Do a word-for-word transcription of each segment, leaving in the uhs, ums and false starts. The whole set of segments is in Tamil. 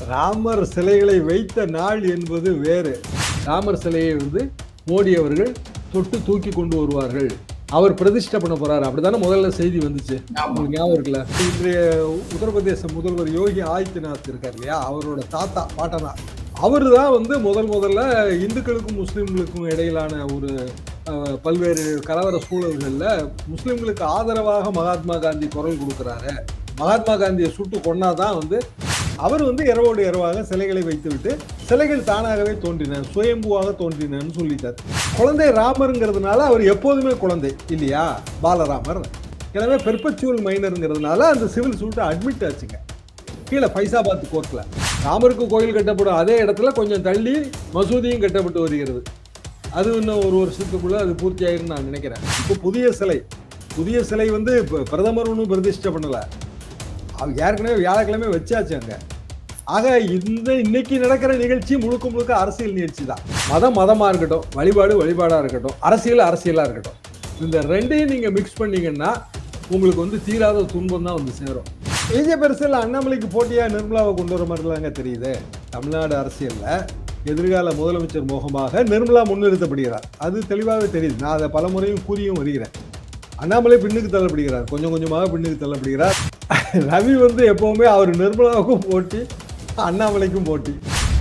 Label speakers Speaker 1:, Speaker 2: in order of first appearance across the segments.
Speaker 1: ராமர் சிலைகளை வைத்த நாள் என்பது வேறு. ராமர் சிலையை வந்து மோடி அவர்கள் தொட்டு தூக்கி கொண்டு வருவார்கள், அவர் பிரதிஷ்டை பண்ண போறாரு, அப்படித்தானே முதல்ல செய்தி வந்துச்சு. உங்களுக்கு ஞாபகம் இருக்குல்ல? இன்றைய உத்தரப்பிரதேச முதல்வர் யோகி ஆதித்யநாத் இருக்கார் இல்லையா, அவரோட தாத்தா பாட்டனா அவர் தான் வந்து முதல் முதல்ல இந்துக்களுக்கும் முஸ்லீம்களுக்கும் இடையிலான ஒரு பல்வேறு கலவர சூழல்களில் முஸ்லீம்களுக்கு ஆதரவாக மகாத்மா காந்தி குரல் கொடுக்குறாரு. மகாத்மா காந்தியை சுட்டு கொன்னாதான் வந்து அவர் வந்து இரவோடு இரவாக சிலைகளை வைத்துவிட்டு சிலைகள் தானாகவே தோன்றின, சுயம்புவாக தோன்றினன்னு சொல்லிட்டார். குழந்தை ராமருங்கிறதுனால அவர் எப்போதுமே குழந்தை இல்லையா, பாலராமர். எனவே பெர்பச்சுவல் மைனருங்கிறதுனால அந்த சிவில் சூட்டை அட்மிட் ஆச்சுங்க கீழே ஃபைசாபாத் கோர்ட்டில். ராமருக்கு கோயில் கட்டப்படும் அதே இடத்துல கொஞ்சம் தள்ளி மசூதியும் கட்டப்பட்டு வருகிறது. அது இன்னும் ஒரு வருஷத்துக்குள்ள அது பூர்த்தி ஆயிருன்னு நான் நினைக்கிறேன். இப்போ புதிய சிலை புதிய சிலை வந்து இப்போ பிரதமர் ஒன்றும் பிரதிஷ்டை பண்ணலை, அவங்க ஏற்கனவே வியாழக்கிழமை வச்சாச்சு அங்கே. ஆக இந்த இன்னைக்கு நடக்கிற நிகழ்ச்சி முழுக்க முழுக்க அரசியல் நிகழ்ச்சி தான். மதம் மதமாக இருக்கட்டும், வழிபாடு வழிபாடாக இருக்கட்டும், அரசியல் அரசியலாக இருக்கட்டும், இந்த ரெண்டையும் நீங்கள் மிக்ஸ் பண்ணீங்கன்னா உங்களுக்கு வந்து தீராத துன்பம் தான் வந்து சேரும். பிஜேபி அரசியல் அண்ணாமலைக்கு போட்டியாக நிர்மலாவை கொண்டு வர மாதிரிலாங்க தெரியுது. தமிழ்நாடு அரசியலில் எதிர்கால முதலமைச்சர் முகமாக நிர்மலா முன்னிறுத்தப்படுகிறார், அது தெளிவாகவே தெரியுது. நான் அதை பல முறையும் கூறியும் வருகிறேன். அண்ணாமலை பின்னுக்கு தள்ளப்படுகிறார், கொஞ்சம் கொஞ்சமாக பின்னுக்கு தள்ளப்படுகிறார். ரவி வந்து எப்பவுமே அவர் நிர்மலாவுக்கும் போட்டி, அண்ணாமலைக்கும் போட்டி.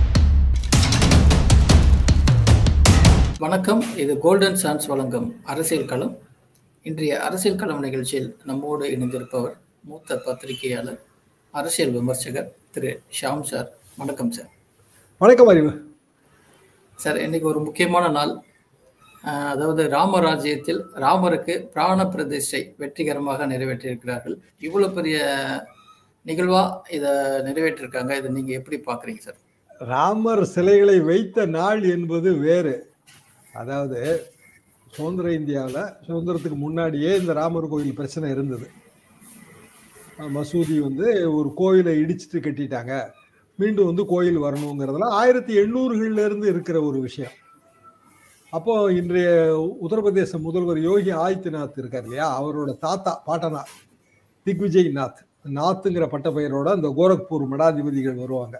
Speaker 2: வணக்கம், இது கோல்டன் சான்ஸ் வழங்கும் அரசியல் களம். இன்றைய அரசியல் களம் நிகழ்ச்சியில் நம்மோடு இணைந்திருப்பவர் மூத்த பத்திரிகையாளர், அரசியல் விமர்சகர் திரு ஷாம் சார். வணக்கம் சார்.
Speaker 1: வணக்கம் அறிவு
Speaker 2: சார். இன்னைக்கு ஒரு முக்கியமான நாள். அதாவது ராமராஜ்யத்தில் ராமருக்கு பிராண பிரதிஷ்டை வெற்றிகரமாக நிறைவேற்றியிருக்கிறார்கள். இவ்வளவு பெரிய நிகழ்வா இதை நிறைவேற்றிருக்காங்க, இதை நீங்க எப்படி பாக்குறீங்க சார்?
Speaker 1: ராமர் சிலைகளை வைத்த நாள் என்பது வேறு. அதாவது சுதந்திர இந்தியாவில் சுதந்திரத்துக்கு முன்னாடியே இந்த ராமர் கோயில் பிரச்சனை இருந்தது. மசூதி வந்து ஒரு கோயிலை இடிச்சுட்டு கட்டிட்டாங்க, மீண்டும் வந்து கோயில் வரணுங்கிறதுலாம் ஆயிரத்தி எண்ணூறுகள்ல இருந்து இருக்கிற ஒரு விஷயம். அப்போ இன்றைய உத்தரப்பிரதேச முதல்வர் யோகி ஆதித்யநாத் இருக்கார் இல்லையா, அவரோட தாத்தா பாட்டனா திக்விஜய் நாத், நாத்துங்கிற பட்ட பெயரோட அந்த கோரக்பூர் மடாதிபதிகள் வருவாங்க.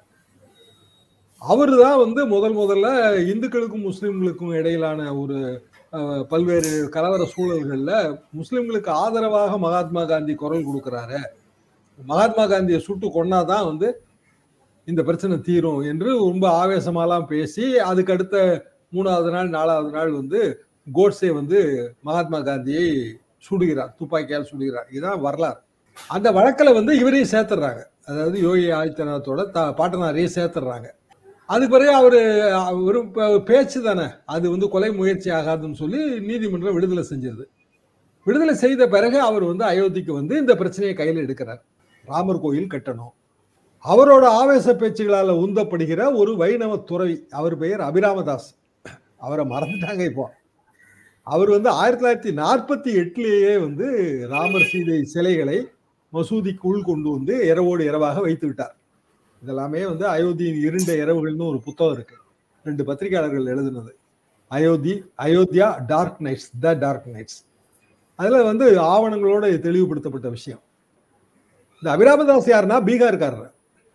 Speaker 1: அவரு தான் வந்து முதல் முதல்ல இந்துக்களுக்கும் முஸ்லீம்களுக்கும் இடையிலான ஒரு பல்வேறு கலவர சூழல்களில் முஸ்லீம்களுக்கு ஆதரவாக மகாத்மா காந்தி குரல் கொடுக்குறாரு, மகாத்மா காந்தியை சுட்டு கொன்னாதான் வந்து இந்த பிரச்சனை தீரும் என்று ரொம்ப ஆவேசமாலாம் பேசி, அதுக்கு அடுத்த மூணாவது நாள் நாலாவது நாள் வந்து கோட்ஸே வந்து மகாத்மா காந்தியை சுடுகிறார், துப்பாக்கியால் சுடுகிறார். இதுதான் வரலாறு. அந்த வழக்கில் வந்து இவரையும் சேர்த்துடுறாங்க, அதாவது யோகி ஆதித்யநாத்தோட த பாட்டனாரையும் சேர்த்துடுறாங்க. அதுக்கு பிறகு அவர் ஒரு பேச்சு தானே, அது வந்து கொலை முயற்சி ஆகாதுன்னு சொல்லி நீதிமன்றம் விடுதலை செஞ்சது. விடுதலை செய்த பிறகு அவர் வந்து அயோத்திக்கு வந்து இந்த பிரச்சனையை கையில் எடுக்கிறார். ராமர் கோயில் கட்டணும். அவரோட ஆவேச பேச்சுகளால் உந்தப்படுகிற ஒரு வைணவ துறவி, அவர் பெயர் அபிராமதாஸ், அவரை மறந்துட்டாங்க இப்போ. அவர் வந்து ஆயிரத்தி தொள்ளாயிரத்தி நாற்பத்தி எட்டுலேயே வந்து ராமர் சீதை சிலைகளை மசூதிக்குள் கொண்டு வந்து இரவோடு இரவாக வைத்து விட்டார். இதெல்லாமே வந்து அயோத்தியின் இருண்ட இரவுகள்னு ஒரு புத்தகம் இருக்கு, ரெண்டு பத்திரிகையாளர்கள் எழுதுனது, Ayodhya Ayodhya dark nights, the dark nights. அதுல வந்து ஆவணங்களோட தெளிவுபடுத்தப்பட்ட விஷயம். இந்த அபிராமதாஸ் யாருன்னா பீகார்காரர்.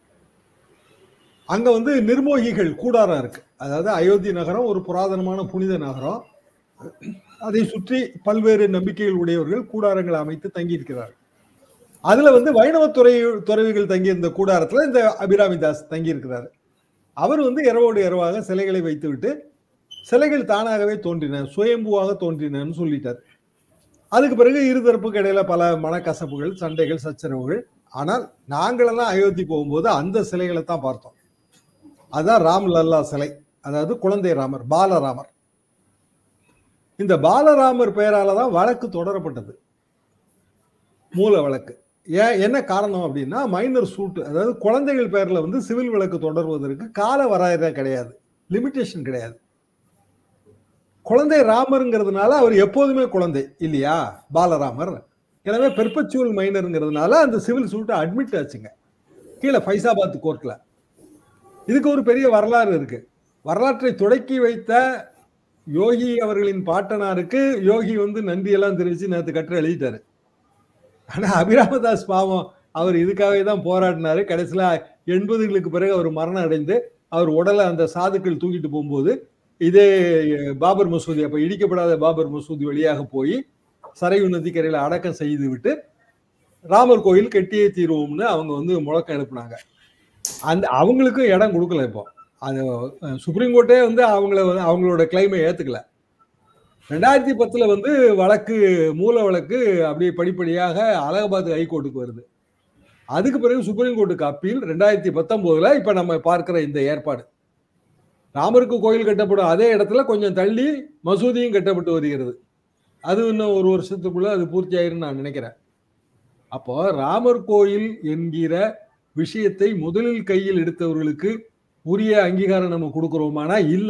Speaker 1: அங்க வந்து நிர்மோகிகள் கூடாரம் இருக்கு. அதாவது அயோத்தி நகரம் ஒரு புராதனமான புனித நகரம், அதை சுற்றி பல்வேறு நம்பிக்கைகள் உடையவர்கள் கூடாரங்களை அமைத்து தங்கி இருக்கிறார்கள். அதுல வந்து வைணவ துறை துறவிகள் தங்கியிருந்த கூடாரத்துல இந்த அபிராமிதாஸ் தங்கி இருக்கிறாரு. அவர் வந்து இரவோடு இரவாக சிலைகளை வைத்து விட்டு சிலைகள் தானாகவே தோன்றின, சுயம்புவாக தோன்றினன்னு சொல்லிட்டார். அதுக்கு பிறகு இருதரப்புக்கு இடையில பல மனக்கசப்புகள், சண்டைகள், சச்சரவுகள். ஆனால் நாங்களெல்லாம் அயோத்தி போகும்போது அந்த சிலைகளை தான் பார்த்தோம். அதுதான் ராம் லல்லா சிலை, அதாவது குழந்தை ராமர், பாலராமர். இந்த பாலராமர் பெயரால தான் வழக்கு தொடரப்பட்டது, மூல வழக்கு. ஏன், என்ன காரணம் அப்படின்னா மைனர் சூட், அதாவது குழந்தைகள் பெயர்ல வந்து சிவில் வழக்கு தொடர்வதற்கு கால வரையறை கிடையாது, லிமிடேஷன் கிடையாது. குழந்தை ராமருங்கிறதுனால அவர் எப்போதுமே குழந்தை இல்லையா, பாலராமர். எனவே பெர்பச்சுவல் மைனருங்கிறதுனால அந்த சிவில் சூட்டை அட்மிட் ஆச்சுங்க கீழே ஃபைசாபாத் கோர்ட்ல. இதுக்கு ஒரு பெரிய வரலாறு இருக்கு. வரலாற்றை தொடக்கி வைத்த யோகி அவர்களின் பாட்டனாருக்கு யோகி வந்து நன்றியெல்லாம் தெரிவித்து நேற்று கட்டுரை எழுதிட்டாரு. ஆனா அபிராமதாஸ் பாவம் அவர் இதுக்காகவே தான் போராடினாரு. கடைசியில் எண்பதுகளுக்கு பிறகு அவர் மரணம் அடைந்து அவர் உடலை அந்த சாதுக்கள் தூக்கிட்டு போகும்போது இதே பாபர் மசூதி, அப்ப இடிக்கப்படாத பாபர் மசூதி வழியாக போய் சரையு நதிக்கரையில அடக்கம் செய்து விட்டு ராமர் கோயில் கட்டியே தீர்வோம்னு அவங்க வந்து முழக்கம் எழுப்புனாங்க. அந்த அவங்களுக்கும் இடம் கொடுக்கல. இப்போ அது சுப்ரீம் கோர்ட்டே வந்து அவங்கள அவங்களோட கிளைமை ஏத்துக்கல. ரெண்டாயிரத்தி பத்துல வந்து வழக்கு மூல வழக்கு அப்படியே படிப்படியாக அலகாபாத் ஹைகோர்ட்டுக்கு வருது. அதுக்கு பிறகு சுப்ரீம் கோர்ட்டுக்கு அப்பீல். ரெண்டாயிரத்தி பத்தொன்பதுல இப்ப நம்ம பார்க்கிற இந்த ஏற்பாடு, ராமருக்கு கோயில் கட்டப்படும் அதே இடத்துல கொஞ்சம் தள்ளி மசூதியும் கட்டப்பட்டு வருகிறது. அது இன்னும் ஒரு வருஷத்துக்குள்ள அது பூர்த்தி ஆயிருன்னு நான் நினைக்கிறேன். அப்போ ராமர் கோயில் என்கிற விஷயத்தை முதலில் கையில் எடுத்தவர்களுக்கு உரிய அங்கீகாரம் நம்ம கொடுக்கிறோமானா இல்ல.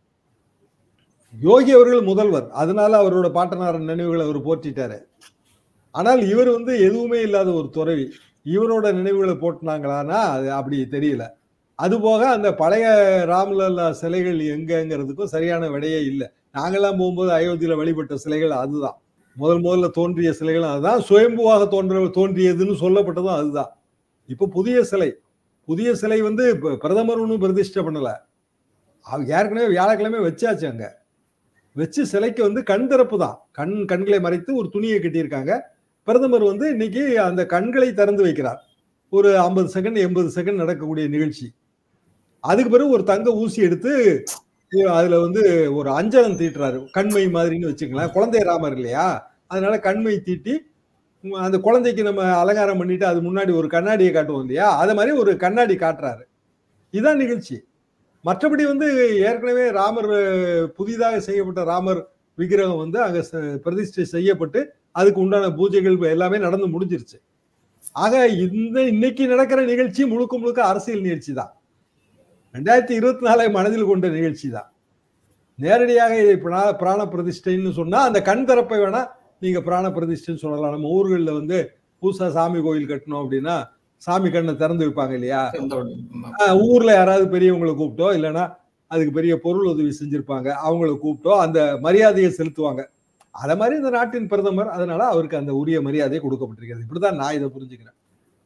Speaker 1: யோகி அவர்கள் முதல்வர், அதனால அவரோட பாட்டனாரன் நினைவுகளை அவர் போற்றிட்டாரு. ஆனால் இவர் வந்து எதுவுமே இல்லாத ஒரு துறவி, இவரோட நினைவுகளை போட்டினாங்களான்னா அது அப்படி தெரியல. அதுபோக அந்த பழைய ராம்லல்லா சிலைகள் எங்கங்கிறதுக்கும் சரியான விடையே இல்லை. நாங்கெல்லாம் போகும்போது அயோத்தியில வழிபட்ட சிலைகள் அதுதான், முதல் முதல்ல தோன்றிய சிலைகளும் அதுதான், சுயம்புவாக தோன்ற தோன்றியதுன்னு சொல்லப்பட்டதும் அதுதான். இப்ப புதிய சிலை புதிய சிலை வந்து பிரதமர் ஒன்றும் பிரதிஷ்டை பண்ணல, ஏற்கனவே வியாழக்கிழமை வச்சாச்சு. அங்க வச்சு சிலைக்கு வந்து கண் திறப்பு தான், கண் கண்களை மறைத்து ஒரு துணியை கட்டியிருக்காங்க. பிரதமர் வந்து இன்னைக்கு அந்த கண்களை திறந்து வைக்கிறார். ஒரு ஐம்பது செகண்ட் எண்பது செகண்ட் நடக்கக்கூடிய நிகழ்ச்சி. அதுக்கு பிறகு ஒரு தங்க ஊசி எடுத்து அதுல வந்து ஒரு அஞ்சனம் தீட்டுறாரு, கண்மை மாதிரின்னு வச்சுக்கலாம். குழந்தை ராமர் இல்லையா, அதனால கண்மை தீட்டி அந்த குழந்தைக்கு நம்ம அலங்காரம் பண்ணிட்டு அது முன்னாடி ஒரு கண்ணாடியை காட்டுவோம் இல்லையா, அதை மாதிரி ஒரு கண்ணாடி காட்டுறாரு. இதான் நிகழ்ச்சி. மற்றபடி வந்து ஏற்கனவே ராமர் புதிதாக செய்யப்பட்ட ராமர் விக்கிரகம் வந்து அங்க பிரதிஷ்டை செய்யப்பட்டு அதுக்கு உண்டான பூஜைகள் எல்லாமே நடந்து முடிஞ்சிருச்சு. ஆக இந்த இன்னைக்கு நடக்கிற நிகழ்ச்சி முழுக்க முழுக்க அரசியல் நிகழ்ச்சி தான். ரெண்டாயிரத்தி இருபத்தி நாலை மனதில் கொண்ட நிகழ்ச்சி தான். நேரடியாக இதை பிராண பிரதிஷ்டைன்னு சொன்னா அந்த கண் திறப்பை வேணா நீங்க பிராண பிரதிஷ்டைன்னு சொல்லலாம். நம்ம ஊர்களில் வந்து புதுசா சாமி கோயில் கட்டணும் அப்படின்னா சாமி கண்ணை திறந்து வைப்பாங்க இல்லையா, ஊர்ல யாராவது பெரியவங்களை கூப்பிட்டோ இல்லைன்னா அதுக்கு பெரிய பொருள் உதவி செஞ்சிருப்பாங்க அவங்களை கூப்பிட்டோ அந்த மரியாதையை செலுத்துவாங்க. அத மாதிரி இந்த நாட்டின் பிரதமர், அதனால அவருக்கு அந்த உரிய மரியாதை கொடுக்கப்பட்டிருக்கிறது. இப்படிதான் நான் இதை புரிஞ்சுக்கிறேன்.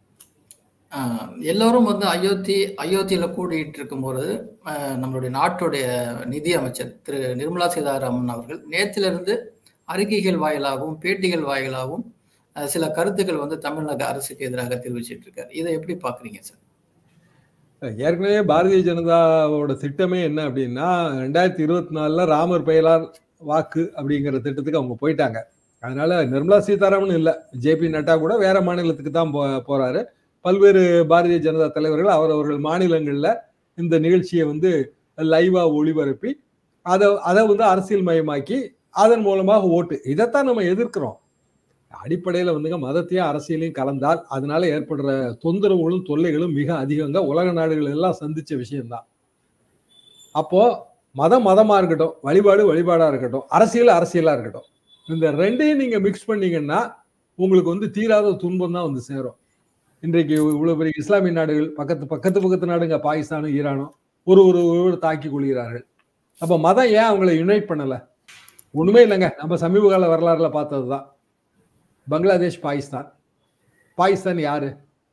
Speaker 2: எல்லோரும் வந்து அயோத்தி அயோத்தியில கூடிட்டு இருக்கும்போது நம்மளுடைய நாட்டுடைய நிதி அமைச்சர் திரு நிர்மலா சீதாராமன் அவர்கள் நேற்றிலிருந்து அறிக்கைகள் வாயிலாகவும் பேட்டிகள் வாயிலாகவும் சில கருத்துக்கள் வந்து தமிழ்நாடு அரசுக்கு எதிராக தெரிவிச்சிட்டு இருக்காரு. இதை எப்படி பாக்குறீங்க சார்?
Speaker 1: ஏற்கனவே பாரதிய ஜனதாவோட திட்டமே என்ன அப்படின்னா, ரெண்டாயிரத்தி இருபத்தி நாலுல ராமர் பெயரால் வாக்கு அப்படிங்கிற திட்டத்துக்கு அவங்க போயிட்டாங்க. அதனால நிர்மலா சீதாராமன் இல்லை, ஜே பி நட்டா கூட வேற மாநிலத்துக்கு தான் போ போறாரு பல்வேறு பாரதிய ஜனதா தலைவர்கள் அவரவர்கள் மாநிலங்கள்ல இந்த நிகழ்ச்சியை வந்து லைவா ஒளிபரப்பி அதை அதை வந்து அரசியல் மயமாக்கி அதன் மூலமாக ஓட்டு, இதைத்தான் நம்ம எதிர்க்கிறோம். அடிப்படையில வந்துங்க மதத்தையும் அரசியலையும் கலந்தால் அதனால ஏற்படுற தொந்தரவுகளும் தொல்லைகளும் மிக அதிகங்க. உலக நாடுகள் எல்லாம் சந்திச்ச விஷயம்தான். அப்போ மதம் மதமா இருக்கட்டும், வழிபாடு வழிபாடா இருக்கட்டும், அரசியல் அரசியலா இருக்கட்டும், இந்த ரெண்டையும் நீங்க மிக்ஸ் பண்ணீங்கன்னா உங்களுக்கு வந்து தீராத துன்பம் தான் வந்து சேரும். இன்றைக்கு இவ்வளவு பெரிய இஸ்லாமிய நாடுகள் பக்கத்து பக்கத்து பக்கத்து நாடுங்க பாகிஸ்தானும் ஈரானும் ஒரு ஒரு ஒருவர் தாக்கி கொள்கிறார்கள். அப்ப மதம் ஏன் அவங்களை யுனைட் பண்ணல? ஒண்ணுமே இல்லைங்க. நம்ம சமீப கால வரலாறுல பார்த்ததுதான். பங்களாதேஷ் பாகிஸ்தான். பாகிஸ்தான் யாரு?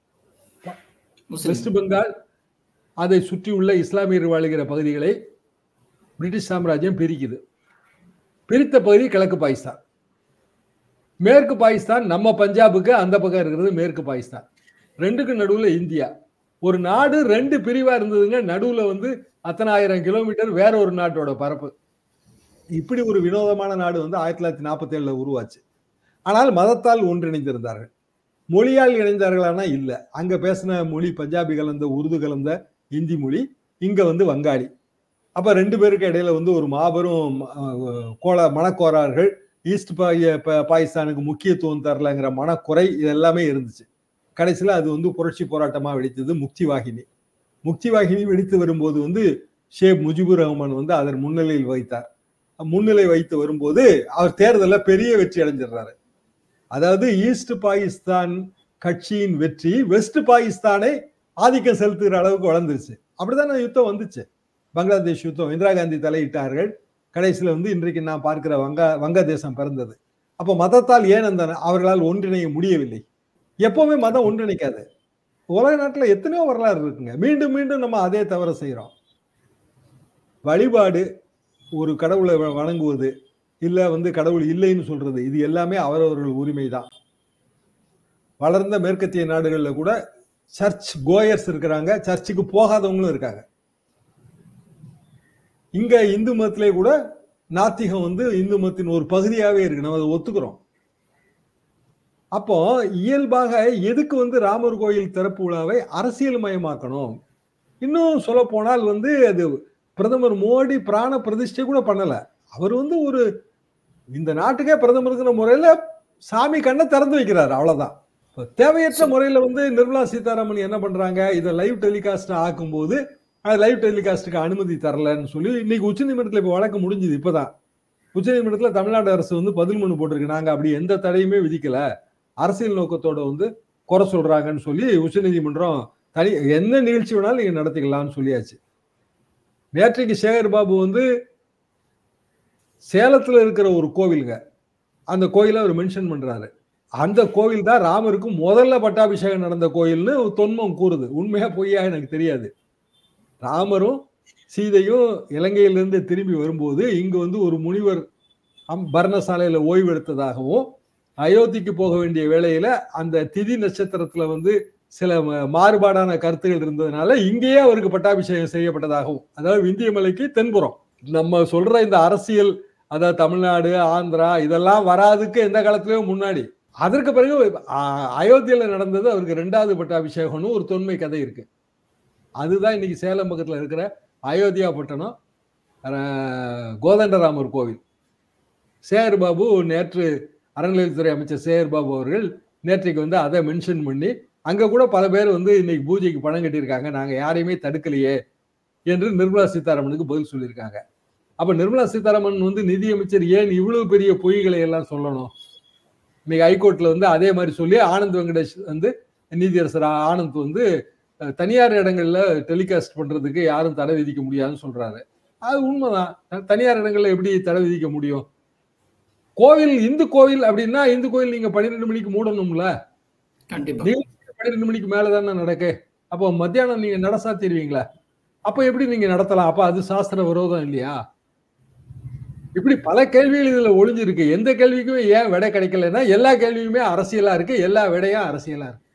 Speaker 1: வெஸ்ட் பெங்கால் அதை சுற்றியுள்ள இஸ்லாமியர் வாழ்கிற பகுதிகளை பிரிட்டிஷ் சாம்ராஜ்யம் பிரிக்குது. பிரித்த பகுதி கிழக்கு பாகிஸ்தான். மேற்கு பாகிஸ்தான் நம்ம பஞ்சாபுக்கு அந்த பக்கம் இருக்கிறது மேற்கு பாகிஸ்தான். ரெண்டுக்கு நடுவுல இந்தியா. ஒரு நாடு ரெண்டு பிரிவா இருந்ததுங்க. நடுவுல வந்து அத்தனை ஆயிரம் கிலோமீட்டர் வேற ஒரு நாட்டோட பரப்பு. இப்படி ஒரு வினோதமான நாடு வந்து ஆயிரத்தி தொள்ளாயிரத்தி நாற்பத்தி ஏழுல உருவாச்சு. ஆனால் மதத்தால் ஒன்றிணைந்திருந்தார்கள். மொழியால் இணைந்தார்களானா இல்ல. அங்க பேசின மொழி பஞ்சாபி கலந்த உருது கலந்த இந்தி மொழி, இங்க வந்து வங்காளி. அப்ப ரெண்டு பேருக்கு இடையில வந்து ஒரு மாபெரும் கோல மனக்கோரார்கள், ஈஸ்ட் பாகிஸ்தானுக்கு முக்கியத்துவம் தரலங்கிற மனக்குறை, இது எல்லாமே இருந்துச்சு. கடைசியில் அது வந்து புரட்சி போராட்டமா வெடித்தது முக்தி வாகினி. முக்தி வாகினி வெடித்து வரும்போது வந்து ஷேக் முஜிபுர் ரஹ்மான் வந்து அதன் முன்னிலையில் வைத்தார். முன்னிலை வைத்து வரும்போது அவர் தேர்தலில் பெரிய வெற்றி அடைஞ்சிடுறாரு. அதாவது ஈஸ்ட் பாகிஸ்தான் கட்சியின் வெற்றி வெஸ்ட் பாகிஸ்தானை ஆதிக்கம் செலுத்துகிற அளவுக்கு வளர்ந்துருச்சு. அப்படிதான் யுத்தம் வந்துச்சு. பங்களாதேஷ் யுத்தம், இந்திரா காந்தி தலையிட்டார்கள். கடைசியில் வந்து இன்றைக்கு நான் பார்க்கிற வங்க வங்கதேசம் பிறந்தது. அப்போ மதத்தால் ஏன் அந்த அவர்களால் ஒன்றிணைய முடியவில்லை? எப்பவுமே மதம் ஒன்றிணைக்காது. உலக நாட்டுல எத்தனையோ வரலாறு இருக்குங்க. மீண்டும் மீண்டும் நம்ம அதே தவற செய்யறோம். வழிபாடு, ஒரு கடவுளை வணங்குவது, இல்ல வந்து கடவுள் இல்லைன்னு சொல்றது, இது எல்லாமே அவரவர்கள் உரிமை தான். வளர்ந்த மேற்கத்திய நாடுகள்ல கூட சர்ச் கோயர்ஸ் இருக்கிறாங்க, சர்ச்சுக்கு போகாதவங்களும் இருக்காங்க. இங்க இந்து மதத்திலே கூட நாத்திகம் வந்து இந்து மதத்தின் ஒரு பகுதியாவே இருக்கு, நம்ம அதை ஒத்துக்கிறோம். அப்போ இயல்பாக எதுக்கு வந்து ராமர் கோயில் திறப்பு விழாவை அரசியல் மயமாக்கணும்? இன்னும் சொல்ல போனால் வந்து அது பிரதமர் மோடி பிராண பிரதிஷ்டை கூட பண்ணல. அவர் வந்து ஒரு இந்த நாட்டுக்கே பிரதமருங்கிற முறையில சாமி கண்ணை திறந்து வைக்கிறார், அவ்வளவுதான். தேவையற்ற முறையில வந்து நிர்மலா சீதாராமன் என்ன பண்றாங்க, இதை லைவ் டெலிகாஸ்ட் ஆக்கும் போது லைவ் டெலிகாஸ்டுக்கு அனுமதி தரலன்னு சொல்லி இன்னைக்கு உச்சநீதிமன்றத்தில் இப்ப வழக்கு முடிஞ்சது. இப்பதான் உச்சநீதிமன்றத்தில் தமிழ்நாடு அரசு வந்து பதில் மனு போட்டிருக்கு, நாங்க அப்படி எந்த தடையுமே விதிக்கல, அரசியல் நோக்கத்தோட வந்து குறை சொல்றாங்கன்னு சொல்லி உச்சநீதிமன்றம் தனி என்ன நிகழ்ச்சி வேணாலும் நீங்க நடத்திக்கலாம்னு சொல்லியாச்சு. நேற்றைக்கு சேகர் பாபு வந்து சேலத்துல இருக்கிற ஒரு கோவிலுங்க, அந்த கோயிலை அவர் மென்ஷன் பண்றாரு. அந்த கோவில் தான் ராமருக்கு முதல்ல பட்டாபிஷேகம் நடந்த கோயில்னு தொன்மம் கூறுது. உண்மையா பொய்யா எனக்கு தெரியாது. ராமரும் சீதையும் இலங்கையிலிருந்து திரும்பி வரும்போது இங்கு வந்து ஒரு முனிவர் பர்ணசாலையில ஓய்வு எடுத்ததாகவும், அயோத்திக்கு போக வேண்டிய வேளையில அந்த திதி நட்சத்திரத்துல வந்து சில மாறுபாடான கருத்துகள் இருந்ததுனால இங்கேயே அவருக்கு பட்டாபிஷேகம் செய்யப்பட்டதாகவும், அதாவது விந்திய மலைக்கு தென்புறம். நம்ம சொல்ற இந்த அரசியல், அதாவது தமிழ்நாடு ஆந்திரா இதெல்லாம் வராதுக்கு எந்த காலத்திலயும் முன்னாடி. அதற்கு பிறகு அயோத்தியில நடந்தது அவருக்கு ரெண்டாவது பட்டாபிஷேகம்னு ஒரு தொன்மை கதை இருக்கு. அதுதான் இன்னைக்கு சேலம் பக்கத்துல இருக்கிற அயோத்தியா பட்டணம் கோதண்டராமர் கோவில். சேகர் பாபு நேற்று அறநிலையத்துறை அமைச்சர் சேகர் பாபு அவர்கள் நேற்றைக்கு வந்து அதை மென்ஷன் பண்ணி, அங்க கூட பல பேர் வந்து இன்னைக்கு பூஜைக்கு பணம் கட்டியிருக்காங்க, நாங்க யாரையுமே தடுக்கலையே என்று நிர்மலா சீதாராமனுக்கு பதில் சொல்லியிருக்காங்க. அப்ப நிர்மலா சீதாராமன் வந்து நிதியமைச்சர் ஏன் இவ்வளவு பெரிய பொய்களை எல்லாம் சொல்லணும்? இன்னைக்கு ஹைகோர்ட்ல வந்து அதே மாதிரி சொல்லி ஆனந்த் வெங்கடேஷ் வந்து நீதியரசர் ஆனந்த் வந்து தனியார் இடங்கள்ல டெலிகாஸ்ட் பண்றதுக்கு யாரும் தடை விதிக்க முடியாதுன்னு சொல்றாரு. அது உண்மைதான். தனியார் இடங்கள்ல எப்படி தடை விதிக்க முடியும்? கோவில் இந்து கோவில் அப்படின்னா இந்து கோவில் நீங்க பன்னிரெண்டு மணிக்கு மூடணும்ல, பன்னிரெண்டு மணிக்கு மேலதானே நடக்கு. அப்போ மத்தியானம் நீங்க நட சாத்திடுவீங்களா? அப்ப எப்படி நீங்க நடத்தலாம்? அப்ப அது சாஸ்திர விரோதம் இல்லையா? இப்படி பல கேள்விகள் இதுல ஒளிஞ்சிருக்கு. எந்த கேள்விக்குமே ஏன் விடை கிடைக்கலன்னா எல்லா கேள்வியுமே அரசியலா இருக்கு, எல்லா விடையும் அரசியலா இருக்கு.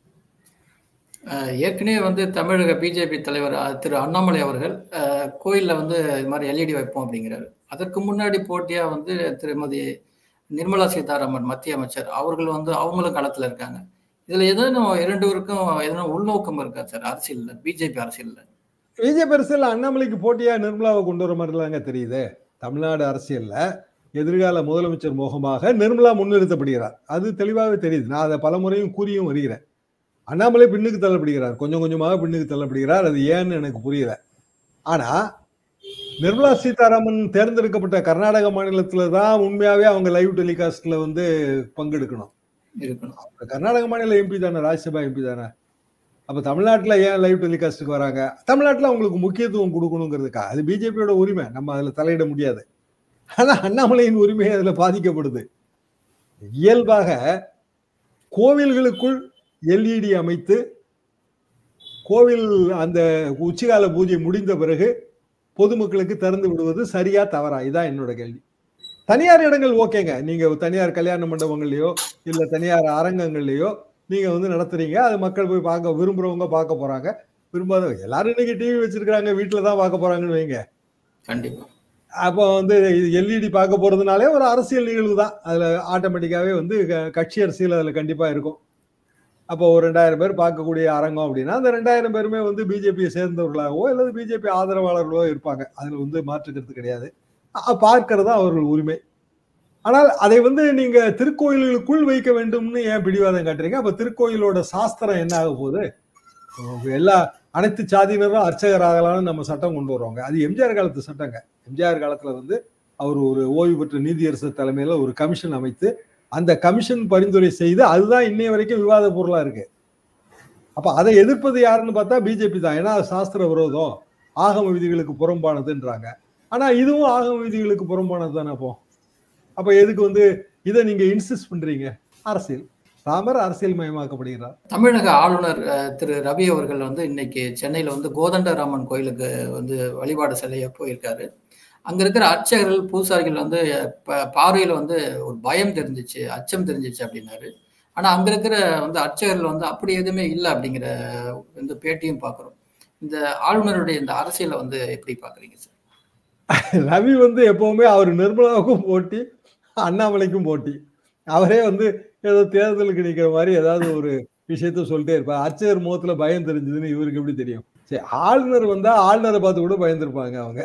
Speaker 2: ஏற்கனவே வந்து தமிழக பிஜேபி தலைவர் திரு அண்ணாமலை அவர்கள் கோயில்ல வந்து இது மாதிரி எல்இடி வைப்போம் அப்படிங்கிறாரு. அதற்கு முன்னாடி போட்டியா வந்து திருமதி நிர்மலா சீதாராமன் மத்திய அமைச்சர் அவர்கள் வந்து அவங்களும் களத்துல இருக்காங்க. இதுல எதனும் இரண்டுவருக்கும் எதனா உள்நோக்கம் இருக்கா சார் அரசியல்ல, பிஜேபி அரசியல்ல?
Speaker 1: பிஜேபி அரசியல் அண்ணாமலைக்கு போட்டியா நிர்மலாவை கொண்டு வர மாதிரிலாங்க தெரியுது. தமிழ்நாடு அரசியல்ல எதிர்கால முதலமைச்சர் முகமாக நிர்மலா முன்னிறுத்தப்படுகிறார், அது தெளிவாகவே தெரியுது. நான் அதை பல முறையும் கூறியும் வருகிறேன். அண்ணாமலை பின்னுக்கு தள்ளப்படுகிறார், கொஞ்சம் கொஞ்சமாக பின்னுக்கு தள்ளப்படுகிறார். அது ஏன்னு எனக்கு புரியல. ஆனா நிர்மலா சீதாராமன் தேர்ந்தெடுக்கப்பட்ட கர்நாடக மாநிலத்துல தான் உண்மையாவே அவங்க லைவ் டெலிகாஸ்ட்ல வந்து பங்கெடுக்கணும். கர்நாடக மாநில எம்பி தானே, ராஜ்யசபா எம்பி தானே. அப்ப தமிழ்நாட்டுல ஏன் லைவ் டெலிகாஸ்டுக்கு வராங்க? தமிழ்நாட்டுல அவங்களுக்கு முக்கியத்துவம் கொடுக்கணுங்கிறதுக்கா? அது பிஜேபியோட உரிமை, நம்ம அதுல தலையிட முடியாது. ஆனா அண்ணாமலையின் உரிமை அதுல பாதிக்கப்படுது. இயல்பாக கோவில்களுக்குள் எல்இடி அமைத்து கோவில் அந்த உச்சிகால பூஜை முடிந்த பிறகு பொதுமக்களுக்கு திறந்து விடுவது சரியா தவறா? இதான் என்னோட கேள்வி. தனியார் இடங்கள் ஓகேங்க, நீங்க தனியார் கல்யாண மண்டபங்கள்லயோ இல்ல தனியார் அரங்கங்கள்லயோ நீங்க வந்து நடத்துறீங்க, அது மக்கள் போய் பார்க்க விரும்புறவங்க பார்க்க போறாங்க, விரும்பாதவங்க எல்லாரும் இன்னைக்கு டிவி வச்சிருக்காங்க, வீட்டுலதான் பார்க்க போறாங்கன்னு வைங்க.
Speaker 2: கண்டிப்பா.
Speaker 1: அப்போ வந்து எல்இடி பார்க்க போறதுனாலே ஒரு அரசியல் நிகழ்வு தான், அதுல ஆட்டோமேட்டிக்காவே வந்து கட்சி அரசியல் அதுல கண்டிப்பா இருக்கும். அப்போ ஒரு ரெண்டாயிரம் பேர் பார்க்கக்கூடிய அரங்கம் அப்படின்னா அந்த ரெண்டாயிரம் பேருமே வந்து பிஜேபியை சேர்ந்தவர்களாகவோ அல்லது பிஜேபி ஆதரவாளர்களோ இருப்பாங்க, அதுல வந்து மாற்றுக்கிறது கிடையாது. பார்க்கறதா அவர்கள் உரிமை. ஆனால் அதை வந்து நீங்க திருக்கோயிலுக்குள் வைக்க வேண்டும்னு ஏன் பிடிவாதம் காட்டுறீங்க? அப்ப திருக்கோயிலோட சாஸ்திரம் என்ன ஆக போகுது? எல்லா அனைத்து சாதியினரும் அர்ச்சகர் ஆகலாம்னு நம்ம சட்டம் கொண்டு வருவாங்க. அது எம்ஜிஆர் காலத்து சட்டங்க. எம்ஜிஆர் காலத்துல வந்து அவர் ஒரு ஓய்வு பெற்ற நீதியரசர் தலைமையில ஒரு கமிஷன் அமைத்து அந்த கமிஷன் பரிந்துரை செய்து அதுதான் இன்னைய வரைக்கும் விவாத பொருளா இருக்கு. அப்ப அதை எதிர்ப்பது யாருன்னு பார்த்தா பிஜேபி தான். ஏன்னா சாஸ்திர விரோதம், ஆகம விதிகளுக்கு புறம்பானதுன்றாங்க. ஆனா இதுவும் ஆகம விதிகளுக்கு புறம்பானது தானே. அப்போ அப்ப எதுக்கு வந்து இதை நீங்க இன்சிஸ்ட் பண்றீங்க? அரசியல். ராமர் அரசியல் மயமாக்கப்படுகிறார்.
Speaker 2: தமிழக ஆளுநர் அஹ், திரு ரவி அவர்கள் வந்து இன்னைக்கு சென்னையில வந்து கோதண்டராமன் கோயிலுக்கு வந்து வழிபாடு செய்ய போயிருக்காரு. அங்க இருக்கிற அர்ச்சகர்கள், பூசாரிகள் வந்து ப- பார்வையில வந்து ஒரு பயம் தெரிஞ்சிச்சு, அச்சம் தெரிஞ்சிச்சு அப்படின்னாரு. ஆனா அங்க இருக்கிற வந்து அர்ச்சகர்கள் வந்து அப்படி எதுவுமே இல்லை அப்படிங்கிற இந்த பேட்டியும் பார்க்குறோம். இந்த ஆளுநருடைய இந்த அரசியலை வந்து எப்படி பார்க்குறீங்க சார்?
Speaker 1: ரவி வந்து எப்பவுமே அவர் நிர்மலாவுக்கும் போட்டி, அண்ணாமலைக்கும் போட்டி. அவரே வந்து ஏதோ தேர்தலுக்கு நிக்கிற மாதிரி ஏதாவது ஒரு விஷயத்த சொல்லிட்டே இருப்பார். அர்ச்சகர் முகத்துல பயம் தெரிஞ்சதுன்னு இவருக்கு எப்படி தெரியும்? சரி, ஆளுநர் வந்தா ஆளுநரை பார்த்து கூட பயந்துருப்பாங்க அவங்க.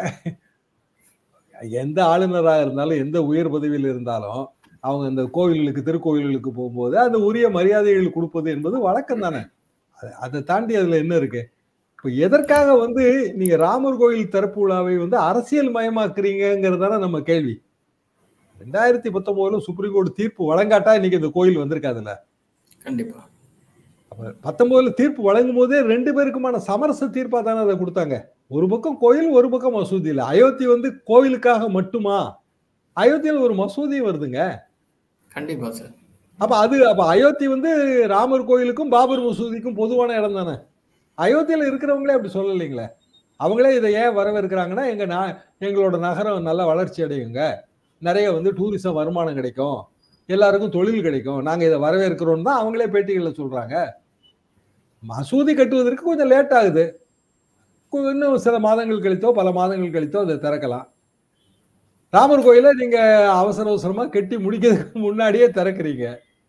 Speaker 1: எந்த ஆளுநராக இருந்தாலும், எந்த உயர் பதவியில் இருந்தாலும், அவங்க அந்த கோவில்களுக்கு, திருக்கோவில்களுக்கு போகும்போது அந்த உரிய மரியாதைகள் கொடுப்பது என்பது வழக்கம் தானே. அது- அதை தாண்டி அதுல என்ன இருக்கு? இப்ப எதற்காக வந்து நீங்க ராமர் கோயில் திறப்பு விழாவை வந்து அரசியல் மயமாக்குறீங்கிறதான நம்ம கேள்வி. ரெண்டாயிரத்தி பத்தொன்பதுல சுப்ரீம் கோர்ட் தீர்ப்பு வழங்காட்டா இன்னைக்கு இந்த கோயில் வந்திருக்காதுல்ல.
Speaker 2: கண்டிப்பா.
Speaker 1: அப்ப பத்தொன்பதுல தீர்ப்பு வழங்கும் போதே ரெண்டு பேருக்குமான சமரச தீர்ப்பா தானே அதை கொடுத்தாங்க. ஒரு பக்கம் கோயில், ஒரு பக்கம் மசூதி. இல்ல அயோத்தி வந்து கோவிலுக்காக மட்டுமா? அயோத்தியில் ஒரு மசூதி வருதுங்க.
Speaker 2: கண்டிப்பா சார்.
Speaker 1: அப்ப அது அப்ப அயோத்தி வந்து ராமர் கோயிலுக்கும் பாபர் மசூதிக்கும் பொதுவான இடம் தானே. அயோத்தியில இருக்கிறவங்களே அப்படி சொல்லலைங்களே. அவங்களே இதை ஏன் வரவேற்கிறாங்கன்னா, எங்க நா- எங்களோட நகரம் நல்ல வளர்ச்சி அடையுங்க, நிறைய வந்து டூரிசம் வருமானம் கிடைக்கும், எல்லாருக்கும் தொழில் கிடைக்கும், நாங்க இதை வரவேற்கிறோம் தான் அவங்களே பேட்டிகள்ல சொல்றாங்க. மசூதி கட்டுவதற்கு கொஞ்சம் லேட் ஆகுது. கு- இன்னும் சில மாதங்கள் கழித்தோ பல மாதங்கள் கழித்தோ அதை திறக்கலாம். ராமர் கோயிலை நீங்க அவசர அவசரமா கட்டி முடிக்கிறதுக்கு முன்னாடியே திறக்கிறீங்க.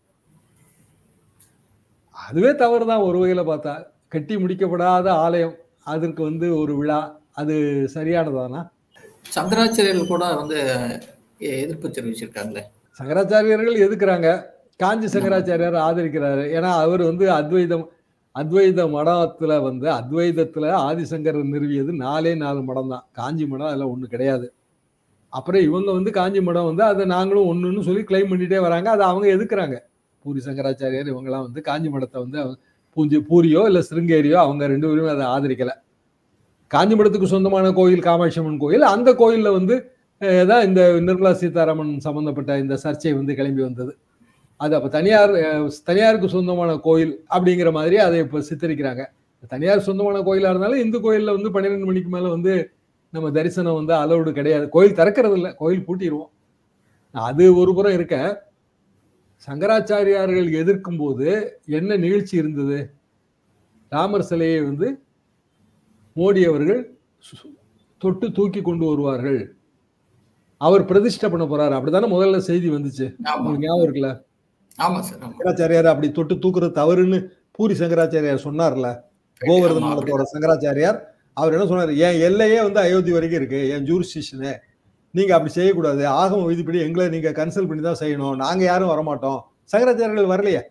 Speaker 1: அதுவே தவறுதான் ஒரு வகையில பார்த்தா. கட்டி முடிக்கப்படாத ஆலயம், அதற்கு வந்து ஒரு விழா, அது சரியானதானா?
Speaker 2: சங்கராச்சாரியர்கள் கூட வந்து எ- எதிர்ப்பு தெரிவிச்சிருக்காங்களே.
Speaker 1: சங்கராச்சாரியர்கள் எதுக்குறாங்க? காஞ்சி சங்கராச்சாரியார் ஆதரிக்கிறாரு. ஏன்னா அவர் வந்து அத்வைதம் அத்வைத மடத்துல வந்து அத்வைதத்துல ஆதிசங்கர் நிறுவியது நாலே நாலு மடம் தான். காஞ்சி மடம் அதெல்லாம் ஒண்ணு கிடையாது. அப்புறம் இவங்க வந்து காஞ்சி மடம் வந்து அதை நாங்களும் ஒண்ணுன்னு சொல்லி கிளைம் பண்ணிட்டே வராங்க. அதை அவங்க எதுக்குறாங்க. பூரி சங்கராச்சாரியார் இவங்கெல்லாம் வந்து காஞ்சி மடத்தை வந்து அவங்க பூஞ்சி பூரியோ இல்ல சிருங்கேரியோ அவங்க ரெண்டு பேருமே அதை ஆதரிக்கல. காஞ்சி மடத்துக்கு சொந்தமான கோயில் காமாட்சி அம்மன் கோயில். அந்த கோயில்ல வந்து அஹ், தான் இந்த நிர்மலா சீதாராமன் சம்பந்தப்பட்ட இந்த சர்ச்சை வந்து கிளம்பி வந்தது. அது அப்ப தனியார் அஹ், தனியாருக்கு சொந்தமான கோயில் அப்படிங்கிற மாதிரி அதை இப்ப சித்தரிக்கிறாங்க. தனியார் சொந்தமான கோயிலா இருந்தாலும் இந்து கோயில்ல வந்து பன்னிரெண்டு மணிக்கு மேல வந்து நம்ம தரிசனம் வந்து அலௌடு கிடையாது. கோயில் திறக்கிறது இல்லை, கோயில் பூட்டிடுவோம். அது ஒரு புறம் இருக்க, சங்கராச்சாரியார்கள் எதிர்க்கும் போது என்ன நிகழ்ச்சி இருந்தது? ராமர் சிலையை வந்து மோடி அவர்கள் சு- தொட்டு தூக்கி கொண்டு வருவார்கள், அவர் பிரதிஷ்டை பண்ண போறாரு, அப்படித்தானே முதல்ல செய்தி வந்துச்சு.
Speaker 2: ஆமா.
Speaker 1: உங்களுக்கு ஞாபகம் இருக்குல்ல?
Speaker 2: ஆமா சார். ஆமா.
Speaker 1: சங்கராச்சாரியார் அப்படி தொட்டு தூக்குறது தவறுன்னு பூரி சங்கராச்சாரியார் சொன்னார்ல. கோவர்தன்
Speaker 2: ஆமா,
Speaker 1: மடத்தோட சங்கராச்சாரியார் அவர் என்ன சொன்னாரு? என் எல்லையே வந்து அயோத்தி வரைக்கும் இருக்கு, என் ஜூரிஸ்டிஷனு, நீங்க அப்படி செய்யக்கூடாது, ஆகம விதிப்படி எங்களை நீங்க கன்சல்ட் பண்ணி தான் செய்யணும், நாங்க யாரும் வரமாட்டோம். சங்கராச்சாரியர்கள் வரலையே.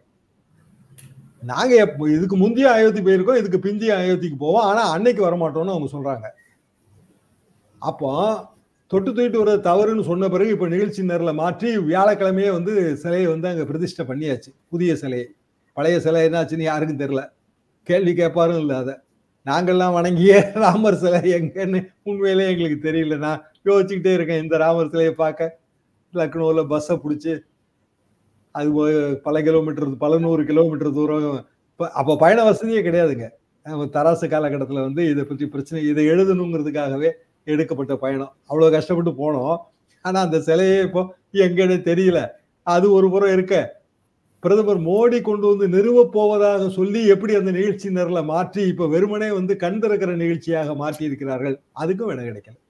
Speaker 1: நாங்க எப்ப இதுக்கு முந்தைய அயோத்தி போயிருக்கோம், இதுக்கு பிந்திய அயோத்திக்கு போவோம், ஆனா அன்னைக்கு வரமாட்டோம்னு அவங்க சொல்றாங்க. அப்போ தொட்டு தூக்கிட்டு வர தவறுன்னு சொன்ன பிறகு இப்ப நிகழ்ச்சி நேரில் மாற்றி வியாழக்கிழமையே வந்து சிலையை வந்து அங்க பிரதிஷ்டை பண்ணியாச்சு, புதிய சிலையை. பழைய சிலை என்னாச்சுன்னு யாருக்கும் தெரியல, கேள்வி கேட்பாரும் இல்லை. அதை நாங்கள்லாம் வணங்கிய ராமர் சிலை எங்கன்னு உண்மையிலே எங்களுக்கு தெரியல. நான் யோசிச்சுக்கிட்டே இருக்கேன், இந்த ராமர் சிலையை பார்க்க லக்னோவில் பஸ்ஸை பிடிச்சி அது ஒ- பல கிலோமீட்டர் பல நூறு கிலோமீட்டர் தூரம். இப்ப- அப்போ பயண வசதியே கிடையாதுங்க. நம்ம தராசு காலகட்டத்தில் வந்து இதை பற்றி பிரச்சனை, இதை எழுதணுங்கிறதுக்காகவே எடுக்கப்பட்ட பயணம். அவ்வளோ கஷ்டப்பட்டு போனோம். ஆனால் அந்த சிலையே இப்போ எங்கன்னு தெரியல. அது ஒரு புறம் இருக்க, பிரதமர் மோடி கொண்டு வந்து நிறுவப் போவதாக சொல்லி எப்படி அந்த நிகழ்ச்சி நிரலை மாற்றி இப்ப வெறுமனே வந்து கண் திறக்கிற நிகழ்ச்சியாக மாற்றி இருக்கிறார்கள், அதுக்கும் விட கிடைக்கல.